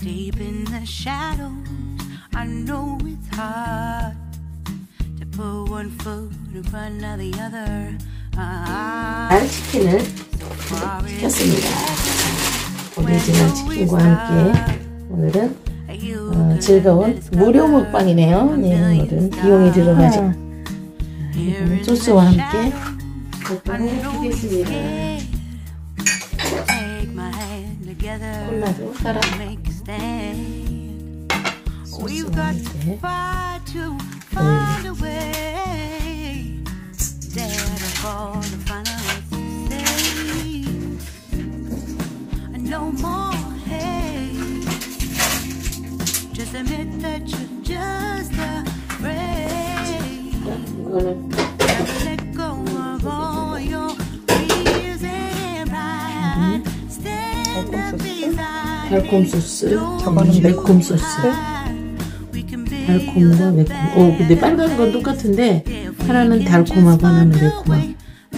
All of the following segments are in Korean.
Deep in the shadows, I know it's hard to put one foot in front of the other. 치킨을 시켰습니다. 오리지널 치킨과 함께 오늘은 즐거운 무료 먹방이네요. 네, 오늘은 비용이 들어가죠. 소스와 함께 먹방을 하겠습니다. 콜라도 따라 소스와 함께 이거는 달콤 소스, 저거는 매콤 소스. 달콤과 매콤. 근데 빨간 건 똑같은데 하나는 달콤하고 하나는 매콤하고.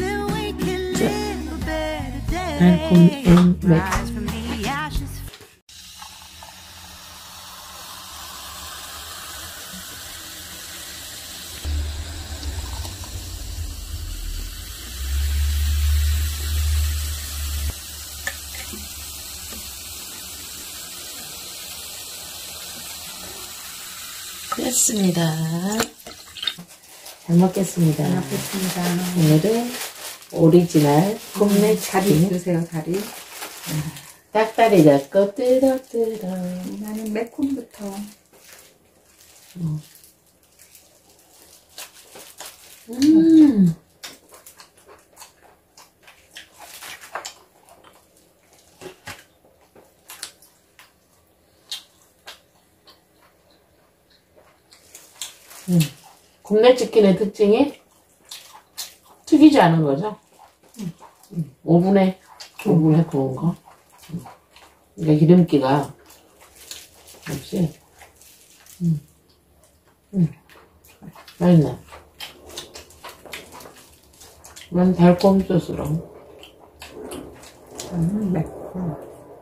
달콤 앤 매콤. 됐습니다. 잘 먹겠습니다. 잘 먹겠습니다. 오늘은 오리지널 굽네 다리 치킨. 드세요, 다리. 닭다리 잡고 뜯어. 나는 매콤부터. 굽네 치킨의 특징이 튀기지 않은 거죠. 오븐에 구운 거. 그러니까 기름기가 없이. 맛있네. 이건 달콤 소스로. 매콤.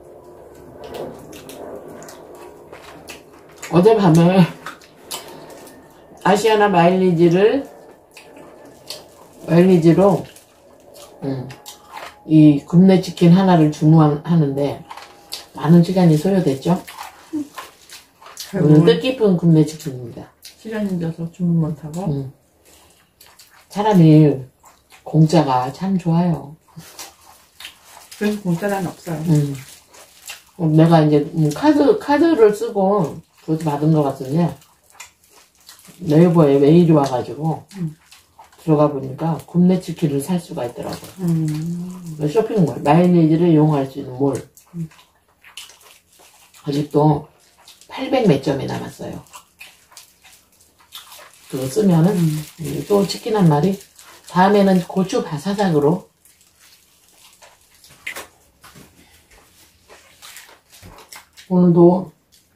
어젯밤에 아시아나 마일리지로 이 굽네 치킨 하나를 주문하는데 많은 시간이 소요됐죠. 오늘 뜻깊은 굽네 치킨입니다. 시간이 들어서 주문 못하고. 사람이 공짜가 참 좋아요. 그래서 공짜란 없어요. 내가 이제 카드를 쓰고 그것도 받은 것 같은데 네이버에 메일이 와가지고 들어가 보니까 굽네 치킨을 살 수가 있더라고요. 쇼핑몰, 마일리지를 이용할 수 있는 몰. 아직도 800 몇 점이 남았어요. 그거 쓰면은 또 치킨 한 마리. 다음에는 고추 바사삭으로 오늘도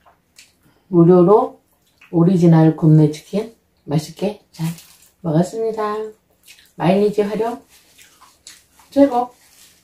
무료로 오리지널 굽네 치킨 맛있게 잘 먹었습니다. 마일리지 활용 최고.